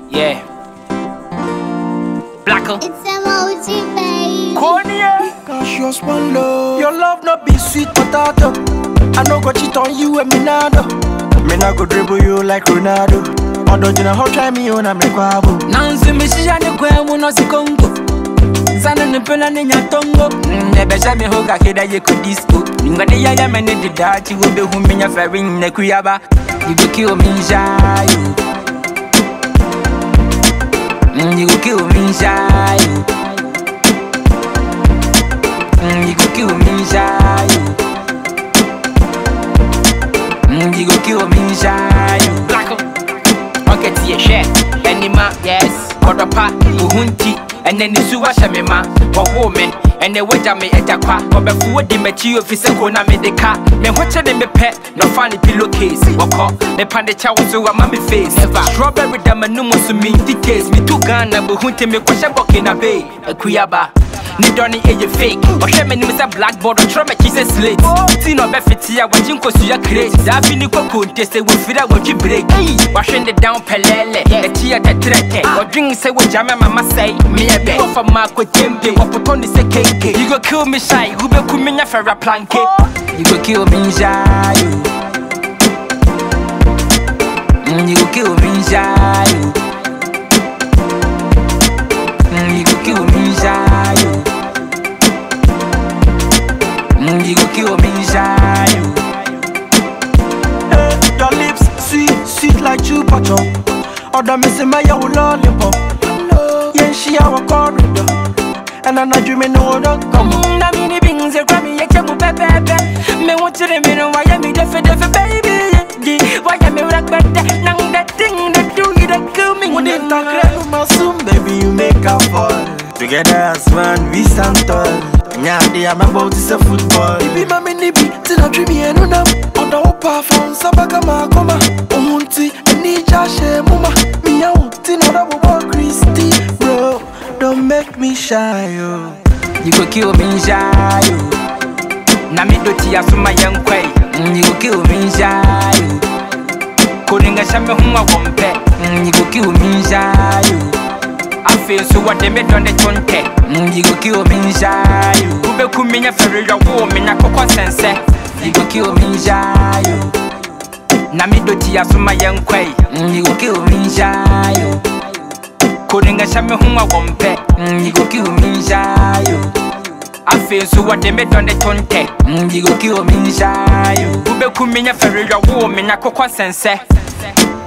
Yeah. Blacker. It's emoji, babe. Gachios one love. Your love not be sweet potato. I no go cheat on you and me nado. Me not go dribble you like Ronaldo. Although you know how try me on a me kwabo. Nanzu mishijane kwe muno sikongo. Sana nipela ni nyatongo. Nebesha mi hoga keda ye disco. Ngade ya ya mene di dachi wobe huminya ferring ne kuyaba. You go kill me shy. You go kill me shy. You go kill me shy. You go kill me shy. Black okay, tia share. Anima, yes. Kodopa, uhunti. And then the suwa shamema, wahome, and the wager me at a qua, or before the material physical na me the car. Me watching them me pet, no funny pillowcase. Walk up, me pande chow so a mommy face. Never strawberry dam and no more to mean details. Me too gun and hunte me question book in a bay, a kuyaba. Ni donny a fake, or shaman is a blackboard or trauma kiss a slate. Tino Befetia, watching Cosia crate. That been cocoon tasted with fida what you break. Washing the down pelele, a tia trete, or drink say what Jama Mama say. Me a bit of a mark with tempe, or put on the cake. You go kill me shy, who be coming for a plank. You go kill me shy. You go kill me shy. You go kill me shy. You go kill me shy. Your lips sweet, sweet like chupacho. Or the missing my young lollipop. Yeah, she our corridor. And I'm not dreaming no don't come. Na mini bings a grammy, a chemo pepe. Me want to the minute why I me deaf baby. Why I me rock better? Nang that thing that do you that kill me. Koo Ntakra, my soon, baby, you make a fall. Together as one, we stand tall. Yeah, they are my boat is a football. Baby, my mini beat, till I dream and on them. On the upper phone, Sabaka Makoma. Omunti, and Nija Muma. Me out, Tina, Christy, bro. Don't make me shy, yo. You go kill me shy. Na me do tia so my young quay. You go kill me shy. Couldn't get some huma wompe. You go kill me shy. I feel so what they made on the tonte. You go kill me shy. Who be coming a ferry your woman a coco sense. You go kill me shy. Na me do tia so my young quay. You go kill me shy. Couldn't get some huma wompe. You go kill me shy. I feel so what they made on the tonte. You go kill me shy. Who be coming a ferry your woman a coco sense.